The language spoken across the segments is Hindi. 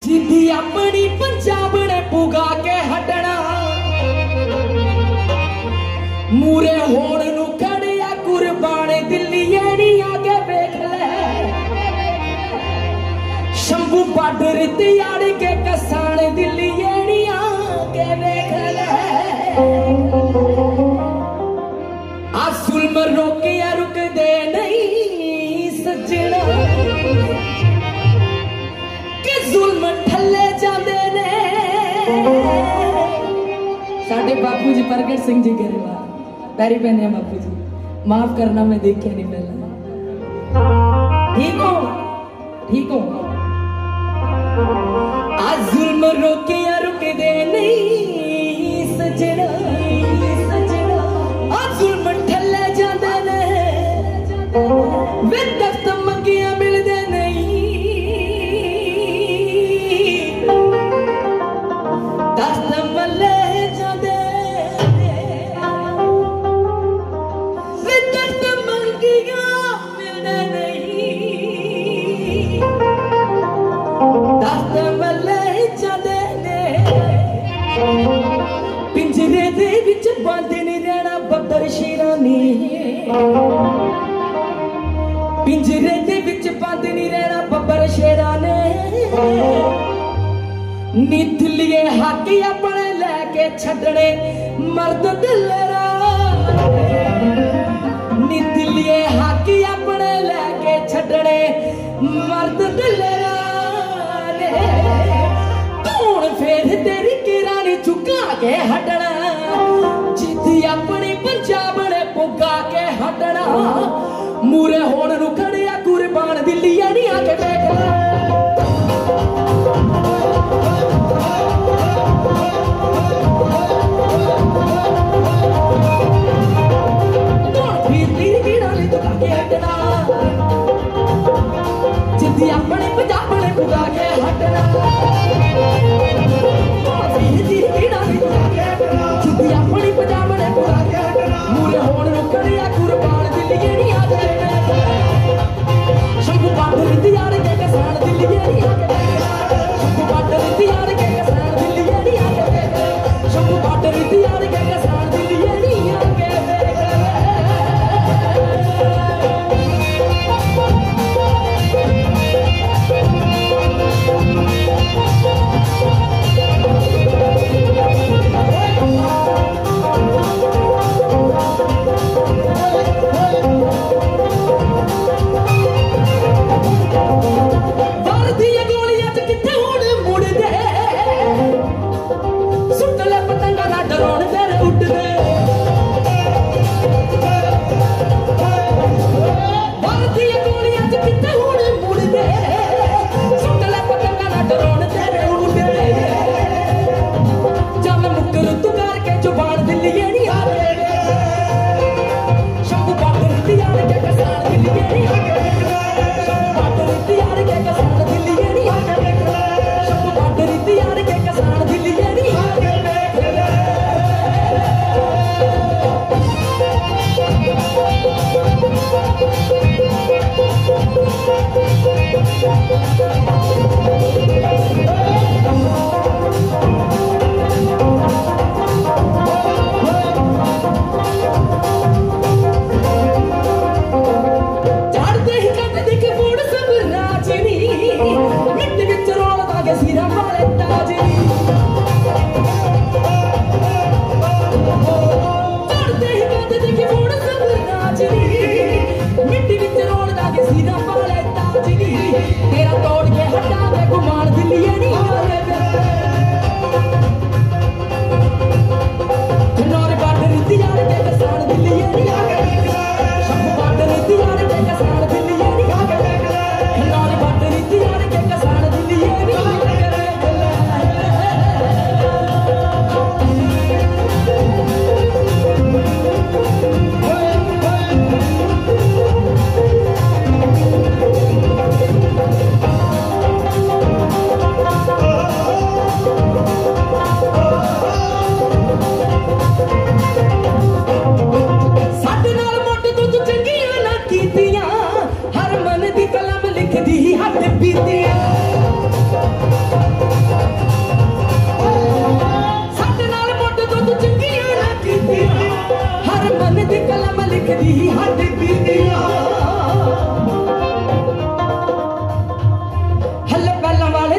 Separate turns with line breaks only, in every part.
जिद्दी अपनी पंजाब ने पुगा के हटना मूरे होण नू खड़िया कुर्बान दिल्ली नहीं आगे वेख ले शंभू बार्डर तैयार के कसान दिल्ली नहीं आगे वेख ले आ जुल्म रोकिया रुक दे नहीं सजना कि जुल्म ठल्ले जाते ने साडे बापू जी प्रगट सिंह जी गरेवाल पैरी पहने बापू जी माफ करना मैं देखे नहीं पहला ठीक हो आज जुल्म रोके या रुके दे नहीं सजना आज जुल्म ठल्ले जाते ने वे दस्त मंगिया मिलते नहीं दस्त मले जाते वे दस्त मंगिया मिलते नहीं दस्त मले जाते ने पिंजरे दे विच बंद नहीं रहना बब्बर शेरा ने पिंजरे दे विच बंद नहीं रहना बब्बर शेरा ने नित लिए हाकी अपने लेके छड़ने मर्द दिलरा नित लिए हाकी अपने लेके छड़ने मर्द दिलरा ने कौन फेर तेरी किरानी चुका के हटना जिद्दी अपनी पंजाब ने पुगा के हटना मूरे होण नू खड़िया कुर्बान दिल्ली नहीं आके बैठना जिद्दी अपने पंजाब ने पुगा के हटना जिद्दी अपनी पंजाब ने पुगा के हटना मूरे होण नू खड़िया कुर्बान दिल्ली नहीं आके शंभू बार्डर तैयार के किसान दिल्ली नहीं आके शंभू बार्डर तैयार के किसान दिल्ली नहीं आके शंभू बार्डर तैयार के किसान दिल्ली नहीं आके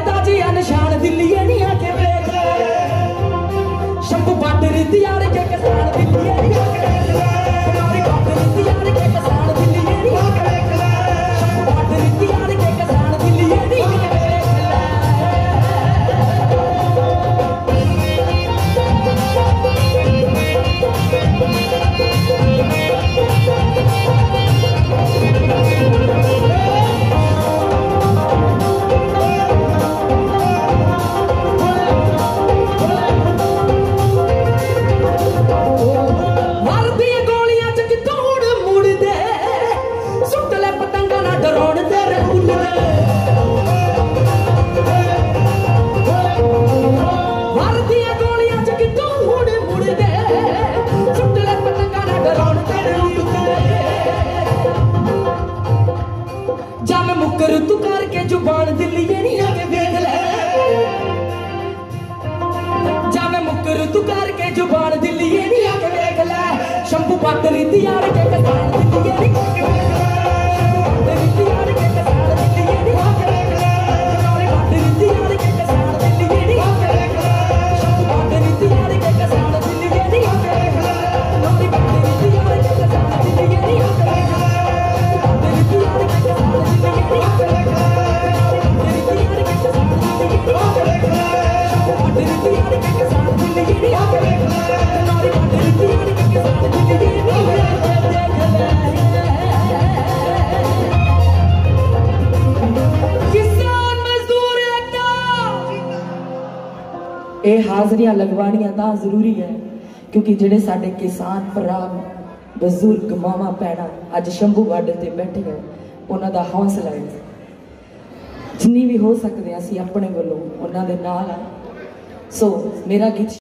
ताजिया निशान दिल्ली नहीं आके वेख शंभू पट रिद्धी यार के किसान दिल्ली नहीं आके नारी पट रिद्धी यार के किसान दिल्ली नहीं आके शंभू पट रिद्धी यार के किसान दिल्ली नहीं आके मुकर तू करके जुबान दिल्ली नहीं आके देख ले जा मैं मुकर तू करके जुबान दिल्ली नहीं आके देख ले शंभू पट रिद्धी यार के किसान दिल्ली नहीं आके देख ले रिद्धी यार के किसान दिल्ली नहीं आके देख ले नारी पट रिद्धी यार के किसान दिल्ली नहीं आके देख ले शंभू पट रिद्धी यार के किसान दिल्ली नहीं आके देख ले नारी पट रिद्धी यार के किसान दिल्ली नहीं आके देख ले पट रिद्धी यार के किसान दिल्ली हाजरियां लगवानियां तां जरूरी है क्योंकि जेडे साडे किसान भरा बजुर्ग मावा भैणा अज शंभू बार्डर ते बैठे हैं उन्हां दा हौसला है जिन्नी भी हो सकते असीं अपने वालों उन्हां दे नाल आ सो मेरा गीत